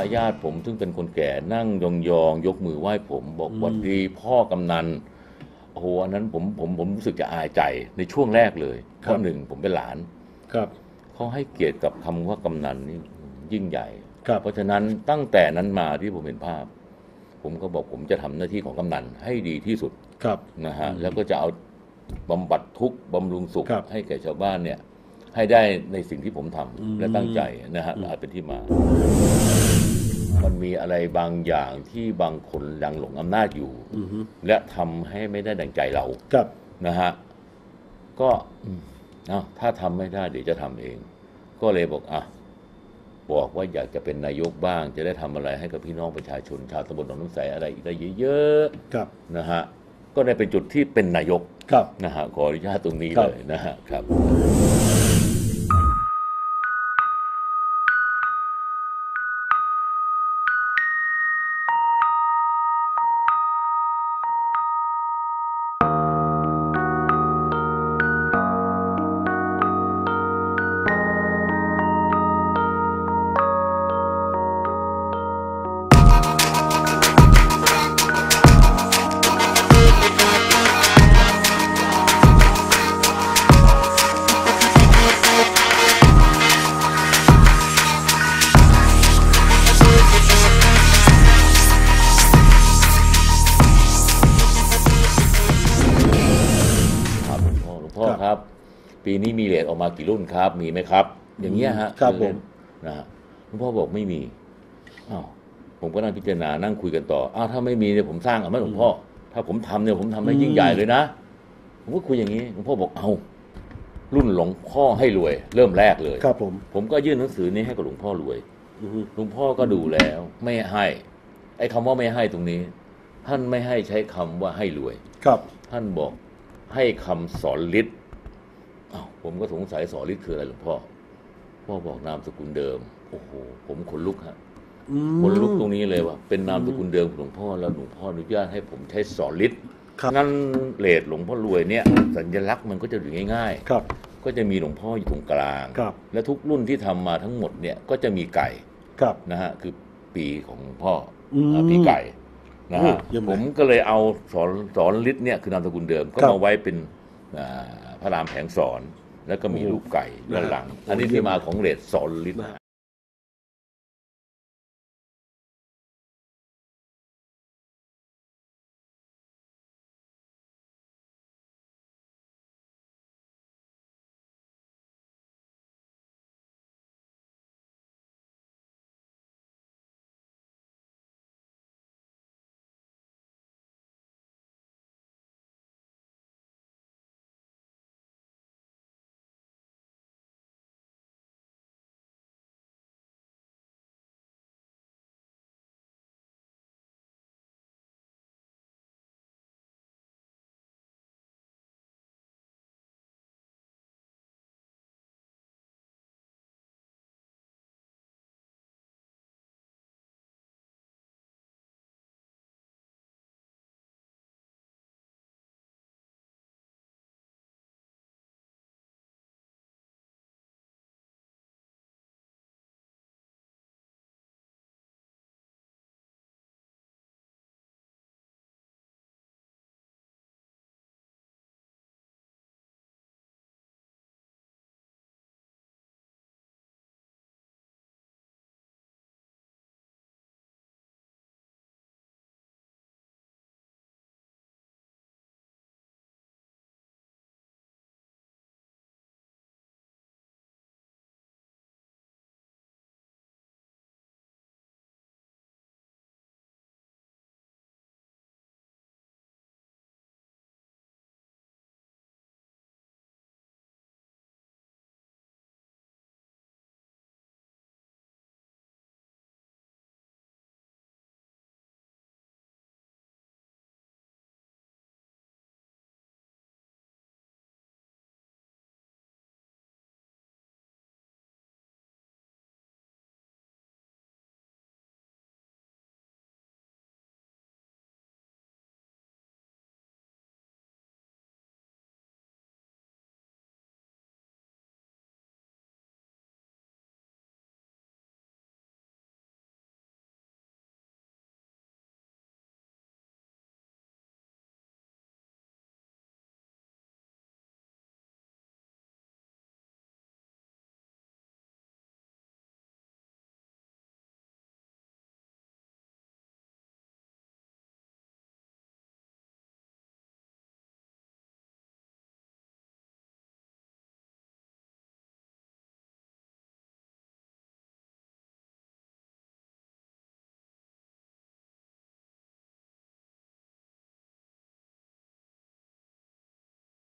ญาติผมซึ่งเป็นคนแก่นั่งยองๆยกมือไหว้ผมบอกหวัดดีพ่อกำนันโอ้โหอันนั้นผมรู้สึกจะอายใจในช่วงแรกเลยเพราะหนึ่งผมเป็นหลานครับเขาให้เกียรติกับคำว่ากำนันนี่ยิ่งใหญ่ครับเพราะฉะนั้นตั้งแต่นั้นมาที่ผมเห็นภาพผมก็บอกผมจะทำหน้าที่ของกำนันให้ดีที่สุดครับนะฮะแล้วก็จะเอาบำบัดทุกข์บำรุงสุขครับให้แก่ชาวบ้านเนี่ยให้ได้ในสิ่งที่ผมทำและตั้งใจนะฮะอาจเป็นที่มา มันมีอะไรบางอย่างที่บางคนยังหลงอำนาจอยู่และทำให้ไม่ได้ดังใจเราครับนะฮะก็ถ้าทำไม่ได้เดี๋ยวจะทำเอง ก็เลยบอกบอกว่าอยากจะเป็นนายกบ้าง จะได้ทำอะไรให้กับพี่น้องประชาชนชาวตำบลหนองน้ำใสอะไรอีกได้เยอะๆนะฮะก็ได้เป็นจุดที่เป็นนายกนะฮะขออนุญาตตรงนี้เลยนะฮะครับพ่อครับปีนี้มีเหรียญออกมากี่รุ่นครับมีไหมครับอย่างเงี้ยฮะครับผมนะฮะหลวงพ่อบอกไม่มีผมก็นั่งพิจารณานั่งคุยกันต่อถ้าไม่มีเนี่ยผมสร้างเอาไหมหลวงพ่อถ้าผมทำเนี่ยผมทำให้ยิ่งใหญ่เลยนะผมก็คุยอย่างนี้หลวงพ่อบอกรุ่นหลวงพ่อให้รวยเริ่มแรกเลยครับผมก็ยื่นหนังสือนี้ให้กับหลวงพ่อรวยหลวงพ่อก็ดูแล้วไม่ให้ไอ้คำว่าไม่ให้ตรงนี้ท่านไม่ให้ใช้คำว่าให้รวยครับท่านบอกให้คำสอนฤทธิ์ผมก็สงสัยสอนฤทธิ์คืออะไรหลวงพ่อบอกนามสกุลเดิมโอ้โหผมขนลุกฮะขนลุกตรงนี้เลยว่าเป็นนามสกุลเดิมของหลวงพ่อแล้วหลวงพ่ออนุญาตให้ผมใช้สอนฤทธิ์งั้นเลทหลวงพ่อรวยเนี่ยสัญลักษณ์มันก็จะอยู่ง่ายๆก็จะมีหลวงพ่ออยู่ตรงกลางและทุกรุ่นที่ทำมาทั้งหมดเนี่ยก็จะมีไก่นะฮะคือปีของหลวงพ่อปีไก่นะฮะผมก็เลยเอาสอนฤทธิ์เนี่ยคือนามสกุลเดิมก็มาไว้เป็นพระรามแผงสอนแล้วก็มีรูปไก่ด้านหลังอันนี้ที่มาของเลทสอนฤทธิ์